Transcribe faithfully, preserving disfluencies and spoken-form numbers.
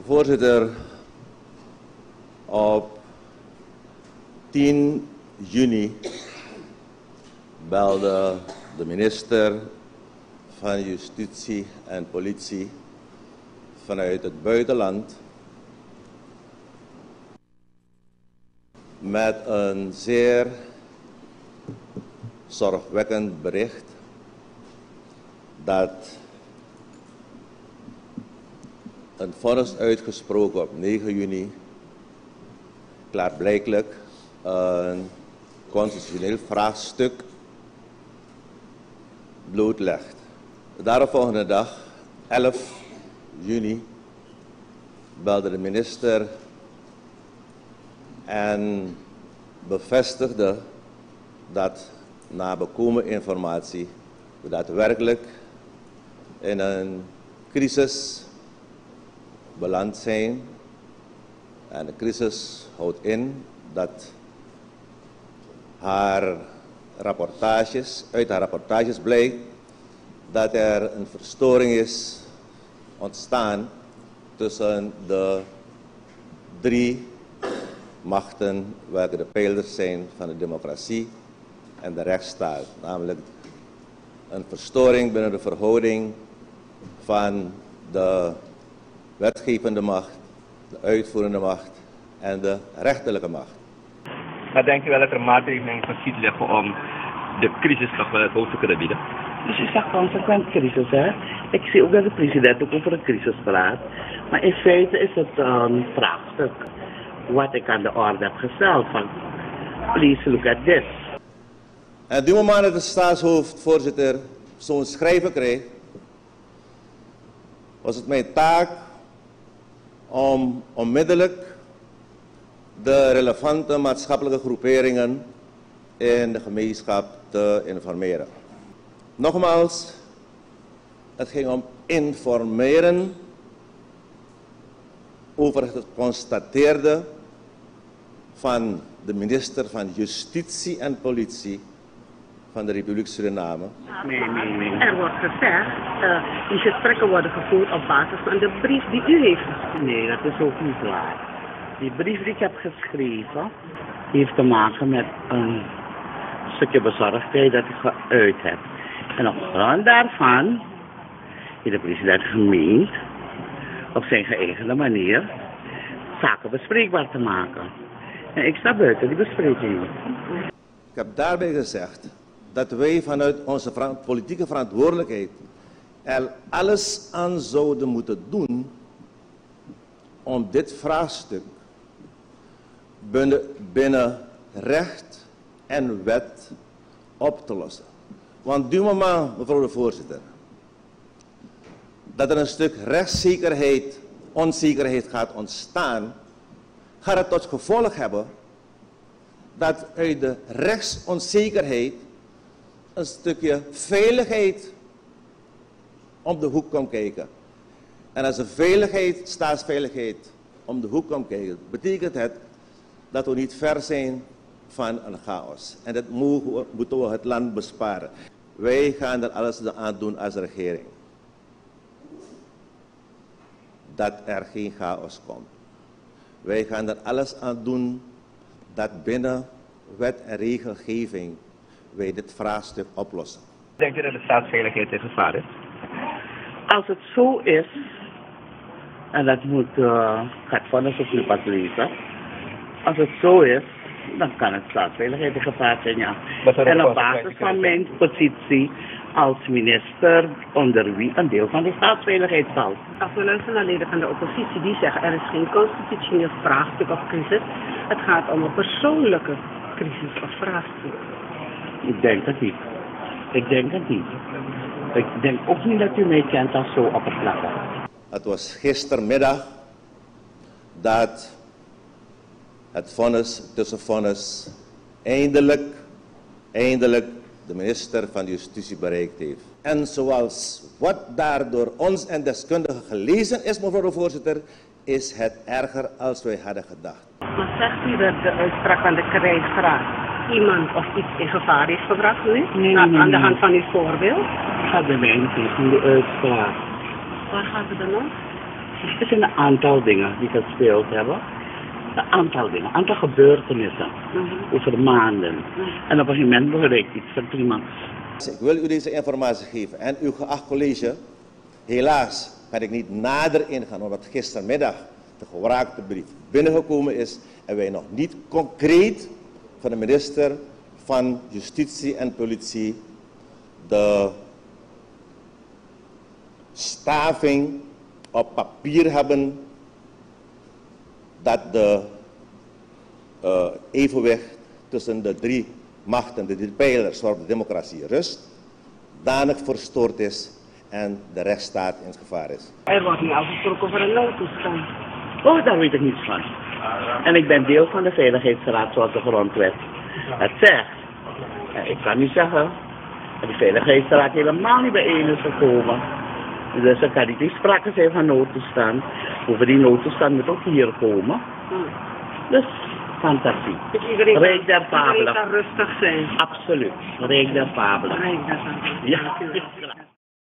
Voorzitter, op tien juni belde de minister van Justitie en Politie vanuit het buitenland met een zeer zorgwekkend bericht dat een vonnis uitgesproken op negen juni klaarblijkelijk een constitutioneel vraagstuk blootlegt. De daaropvolgende dag, elf juni, belde de minister en bevestigde dat na bekomen informatie we daadwerkelijk in een crisis beland zijn. En de crisis houdt in dat haar rapportages, uit haar rapportages blijkt dat er een verstoring is ontstaan tussen de drie machten welke de pijlers zijn van de democratie en de rechtsstaat. Namelijk een verstoring binnen de verhouding van de wetgevende macht, de uitvoerende macht en de rechterlijke macht. Maar denk je wel dat er maatregelen geschied liggen om de crisis nog wel het hoofd te kunnen bieden? Dus je zegt consequent crisis, hè? Ik zie ook dat de president ook over een crisis praat. Maar in feite is het een vraagstuk wat ik aan de orde heb gesteld van, please look at this. En op die moment dat de staatshoofd, voorzitter, zo'n schrijven kreeg, was het mijn taak om onmiddellijk de relevante maatschappelijke groeperingen in de gemeenschap te informeren. Nogmaals, het ging om informeren over het geconstateerde van de minister van Justitie en Politie van de Republiek Suriname. Nee, nee, nee. Er wordt gezegd, uh, die gesprekken worden gevoerd op basis van de brief die u heeft geschreven. Nee, dat is ook niet waar. Die brief die ik heb geschreven, heeft te maken met een stukje bezorgdheid dat ik geuit heb. En op grond daarvan heeft de president gemeend op zijn geëigende manier zaken bespreekbaar te maken. En ik sta buiten die bespreking. Ik heb daarbij gezegd dat wij vanuit onze vera- politieke verantwoordelijkheid er alles aan zouden moeten doen om dit vraagstuk binnen, binnen recht en wet op te lossen. Want du moment, mevrouw de voorzitter, dat er een stuk rechtszekerheid, onzekerheid gaat ontstaan, gaat het tot gevolg hebben dat uit de rechtsonzekerheid een stukje veiligheid om de hoek komt kijken. En als de veiligheid, staatsveiligheid, om de hoek komt kijken, betekent het dat we niet ver zijn van een chaos. En dat moeten we het land besparen. Wij gaan er alles aan doen als regering. Dat er geen chaos komt. Wij gaan er alles aan doen dat binnen wet en regelgeving wij dit vraagstuk oplossen. Denk je dat de staatsveiligheid in gevaar is? Als het zo is, en dat moet uh, gaat vonnis op u pas lezen. Als het zo is, dan kan het staatsveiligheid in gevaar zijn, ja. En op basis van mijn positie als minister onder wie een deel van de staatsveiligheid valt. Als we luisteren naar leden van de oppositie die zeggen er is geen constitutioneel vraagstuk of crisis. Het gaat om een persoonlijke crisis of vraagstuk. Ik denk het niet. Ik denk het niet. Ik denk ook niet dat u mij kent als zo oppervlakkig. Het was gistermiddag dat het vonnis, tussenvonnis, eindelijk, eindelijk de minister van Justitie bereikt heeft. En zoals wat daar door ons en deskundigen gelezen is, mevrouw de voorzitter, is het erger als wij hadden gedacht. Maar zegt u dat de uitspraak van de krijgsraad iemand of iets in gevaar heeft gebracht nu? Nee, nee, aan, nee, aan de nee. hand van uw voorbeeld? Het gaat bij mij niet om de uitspraak. Waar gaat het dan om? Er zijn een aantal dingen die gespeeld hebben. Een aantal dingen, een aantal gebeurtenissen. Mm-hmm. Over maanden. Mm-hmm. En op een gegeven moment bereikt iets van prima. Ik wil u deze informatie geven en uw geacht college. Helaas kan ik niet nader ingaan omdat gistermiddag de geraakte brief binnengekomen is en wij nog niet concreet van de minister van Justitie en Politie de staving op papier hebben dat de uh, evenwicht tussen de drie machten, de drie pijlers waarop de democratie rust, danig verstoord is en de rechtsstaat in gevaar is. Er wordt niet afgesproken over een noodtoestand. Oh, daar weet ik niets van. En ik ben deel van de Veiligheidsraad zoals de grondwet het zegt. En ik kan niet zeggen dat de Veiligheidsraad helemaal niet bijeen is gekomen. Dus er kan niet eens sprake zijn van noodtoestand. Over die noodtoestand moet ook hier komen. Dus fantasie. Dus iedereen, Rijk der fabelen. Iedereen kan rustig zijn. Absoluut. Rijk der fabelen. Rijk der fabelen. Ja.